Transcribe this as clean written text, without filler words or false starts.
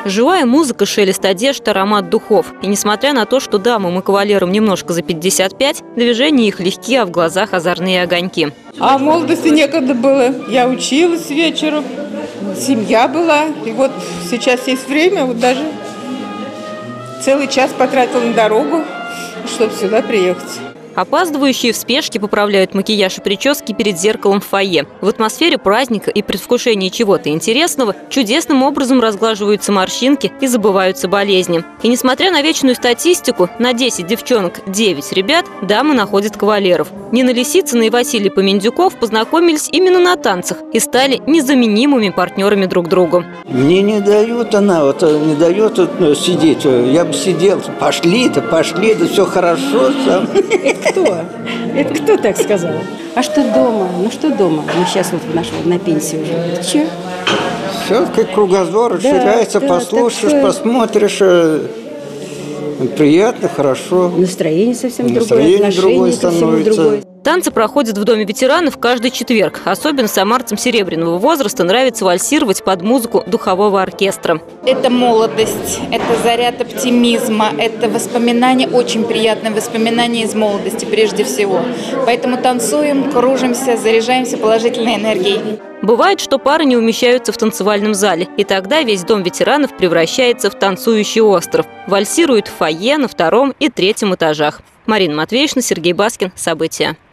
Живая музыка, шелест одежд, аромат духов. И несмотря на то, что дамам и кавалерам немножко за 55, движения их легкие, а в глазах озорные огоньки. А в молодости некогда было. Я училась вечером, семья была. И вот сейчас есть время, вот даже целый час потратила на дорогу, чтобы сюда приехать. Опаздывающие в спешке поправляют макияж и прически перед зеркалом в фойе. В атмосфере праздника и предвкушении чего-то интересного чудесным образом разглаживаются морщинки и забываются болезни. И несмотря на вечную статистику, на 10 девчонок 9 ребят дамы находят кавалеров. Нина Лисицына и Василий Помендюков познакомились именно на танцах и стали незаменимыми партнерами друг другу. Мне не дает она, не дает сидеть. Я бы сидел, пошли, да все хорошо. Сам. Кто? Это кто так сказал? А что дома? Ну что дома? Мы сейчас вот на пенсии уже. Че? Все, как кругозор расширяется, да, послушаешь, посмотришь. Приятно, хорошо. Настроение совсем другое, отношение ко всему другое. Танцы проходят в Доме ветеранов каждый четверг. Особенно самарцам серебряного возраста нравится вальсировать под музыку духового оркестра. Это молодость, это заряд оптимизма, это воспоминания, очень приятные воспоминания из молодости прежде всего. Поэтому танцуем, кружимся, заряжаемся положительной энергией. Бывает, что пары не умещаются в танцевальном зале, и тогда весь Дом ветеранов превращается в танцующий остров. Вальсируют в фойе, на 2-м и 3-м этажах. Марина Матвеевна, Сергей Баскин. События.